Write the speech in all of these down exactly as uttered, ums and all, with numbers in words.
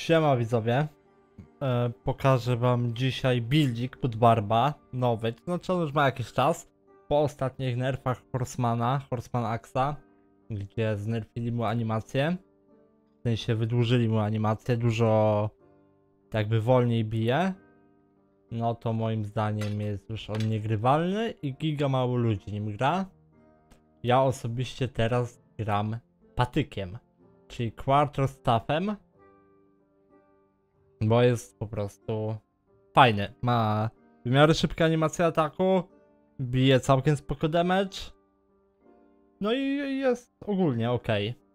Siema widzowie, e, pokażę wam dzisiaj buildzik pod Barba, nowy, to znaczy on już ma jakiś czas, po ostatnich nerfach Horsemana, Horseman Axa, gdzie znerfili mu animację, w sensie wydłużyli mu animację, dużo jakby wolniej bije, no to moim zdaniem jest już on niegrywalny i giga mało ludzi nim gra. Ja osobiście teraz gram patykiem, czyli quarterstaffem. Bo jest po prostu fajny. Ma w miarę szybką animację ataku, bije całkiem spoko damage. No i jest ogólnie ok.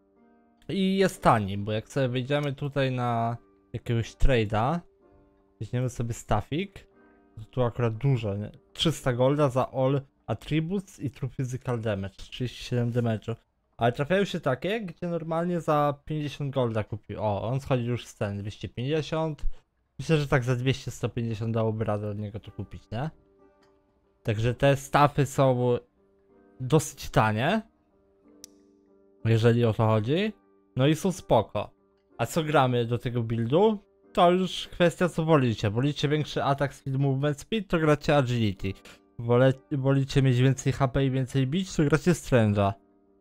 I jest tani, bo jak sobie wejdziemy tutaj na jakiegoś trade'a, weźmiemy sobie staffik, to tu akurat dużo, nie? trzysta golda za all attributes i true physical damage, trzydzieści siedem damage'u. Ale trafiają się takie, gdzie normalnie za pięćdziesiąt golda kupi. O, on schodzi już z ceny dwieście pięćdziesiąt. Myślę, że tak za dwieście sto pięćdziesiąt dałoby radę od niego to kupić, nie? Także te staffy są dosyć tanie, jeżeli o to chodzi. No i są spoko. A co gramy do tego buildu? To już kwestia co wolicie. Wolicie większy atak speed, movement speed, to gracie agility. Wole, wolicie mieć więcej H P i więcej bić, to gracie strange'a.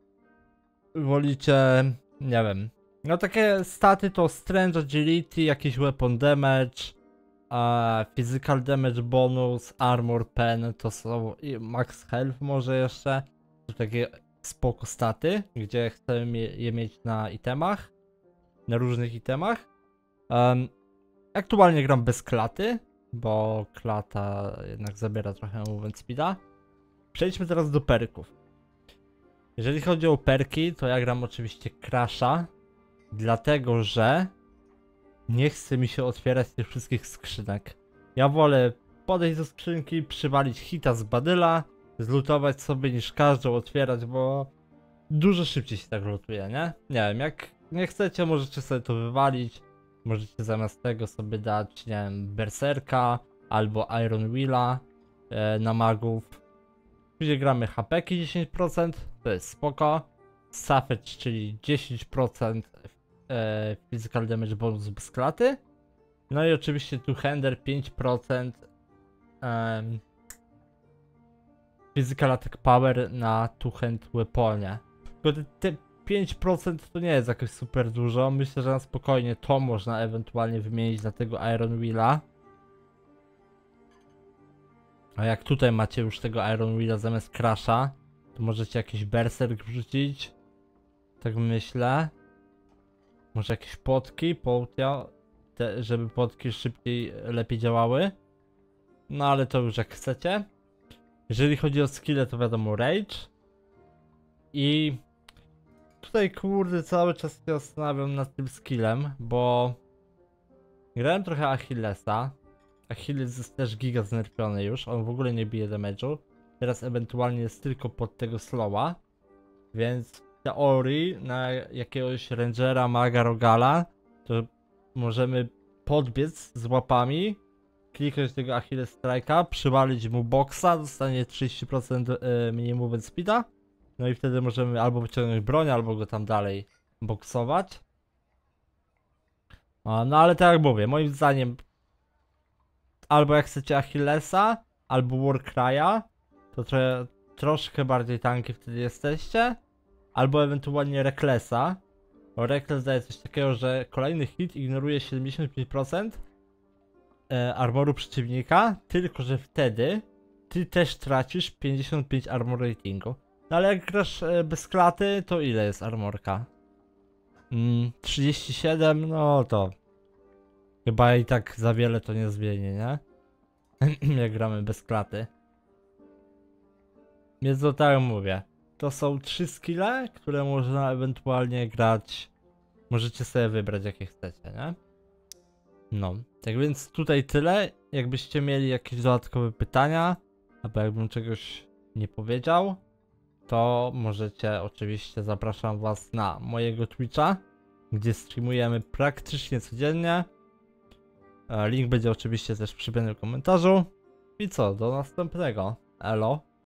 Wolicie, nie wiem, no takie staty to Strange Agility, jakiś Weapon Damage, uh, Physical Damage Bonus, Armor Pen, to są i Max Health może jeszcze, to takie spoko staty, gdzie chcemy je mieć na itemach, na różnych itemach. Um, aktualnie gram bez klaty, bo klata jednak zabiera trochę movement speeda. Przejdźmy teraz do perków. Jeżeli chodzi o perki, to ja gram oczywiście Crasha, dlatego że nie chce mi się otwierać tych wszystkich skrzynek. Ja wolę podejść do skrzynki, przywalić hita z badyla, zlutować sobie niż każdą otwierać, bo dużo szybciej się tak lutuje, nie? Nie wiem, jak nie chcecie, możecie sobie to wywalić, możecie zamiast tego sobie dać, nie wiem, Berserka albo Iron Willa e, na magów. Gdzie gramy H P dziesięć procent, to jest spoko. Savage, czyli dziesięć procent e, physical damage bonus bez klaty. No i oczywiście two-hander pięć procent e, physical attack power na two-hand weaponie. Tylko te, te pięć procent to nie jest jakoś super dużo. Myślę, że na spokojnie to można ewentualnie wymienić na tego Iron Willa. A jak tutaj macie już tego Iron Willa zamiast Crasha, to możecie jakiś Berserk wrzucić. Tak myślę. Może jakieś potki, połtia, te, żeby potki szybciej, lepiej działały. No ale to już jak chcecie. Jeżeli chodzi o skille, to wiadomo Rage. I tutaj kurde cały czas się zastanawiam nad tym skillem, bo grałem trochę Achillesa. Achilles jest też giga znerfiony już, on w ogóle nie bije damage'u. Teraz ewentualnie jest tylko pod tego slowa. Więc w teorii na jakiegoś rangera, maga, rogala to możemy podbiec z łapami, kliknąć tego Achilles Strike'a, przywalić mu boksa, dostanie trzydzieści procent mniej movement speeda. No i wtedy możemy albo wyciągnąć broń, albo go tam dalej boksować. No ale tak jak mówię, moim zdaniem albo jak chcecie Achillesa, albo Warcry'a, to trochę, troszkę bardziej tanki wtedy jesteście. Albo ewentualnie Recklessa. Bo Reckless daje coś takiego, że kolejny hit ignoruje siedemdziesiąt pięć procent e, armoru przeciwnika, tylko że wtedy ty też tracisz pięćdziesiąt pięć armor ratingu. No ale jak grasz e, bez klaty, to ile jest armorka? Mm, trzydzieści siedem, no to chyba i tak za wiele to nie zmieni, nie? Jak gramy bez klaty. Więc to tak mówię. To są trzy skille, które można ewentualnie grać. Możecie sobie wybrać jakie chcecie, nie? No, tak więc tutaj tyle. Jakbyście mieli jakieś dodatkowe pytania, albo jakbym czegoś nie powiedział, to możecie, oczywiście zapraszam was na mojego Twitcha, gdzie streamujemy praktycznie codziennie. Link będzie oczywiście też przypięty w komentarzu. I co, do następnego. Elo.